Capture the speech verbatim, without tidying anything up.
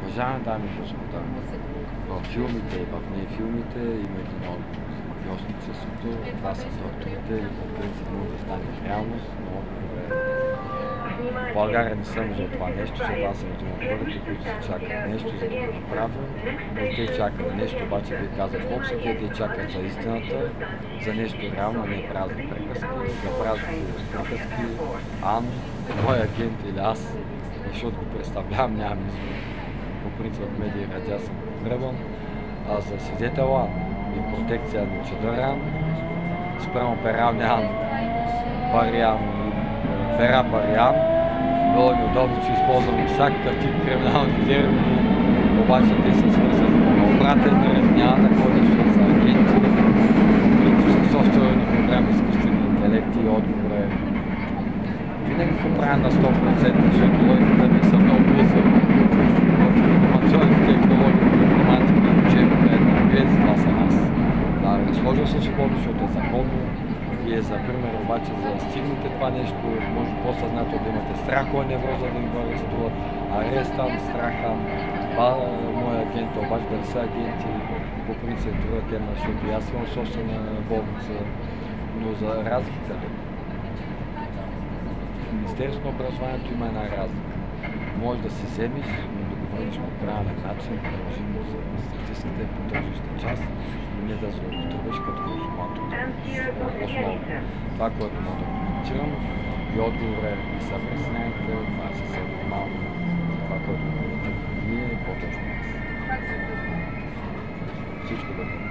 Уважаеми дами и господа, в филмите и в нефилмите има един отговор за магиосничеството. Това са докторите и по принцип може да стане реалност, но добре. В България не съм за това нещо, защото аз съм един от хората, които се чакат нещо, за да го направя. Но те чакат нещо, обаче вие казват попсите, те чакат за истината, за нещо реално, не празни приказки, за празни приказки. Ан, мой агент или аз, защото го представлявам, нямам избор. По принцип в медии и радиа съм потребен, а за свидетела и протекция на чадърян, спрямо пералнян, париан, пера париан. Било ми удобно, че използвам всякакъв тип криминални термини, обаче те са свързани на обратен ред, няма да ходя, защото са агенти, които са софтуерни програми, изкуствени интелекти и отговор е. Винаги го правя на сто процента, защото логиката ми са много близък. В информационните технологии, в информатика и учебата е на без това съм аз. Да, разложил съм шипови, защото е законно и е за пример, обаче за да стигнете това нещо, може по-съзнателно да имате страхова невроза да ви го арестуват, арестам, страхам, това моя агент, обаче да са агенти, по принцип това тема, защото аз съм собствена болница, но за разлика. В Министерството на образованието има една разлика. Може да се вземеш, но да говориш по правилен начин, приложимо за статистиката и поддържаща част, но не да злоупотребиш като консуматор. Основно. Това, което мога да коментирам и отговор е и са пресняйте, това е съвсем нормално. Това, което говорите ние, по-точно аз. Всичко да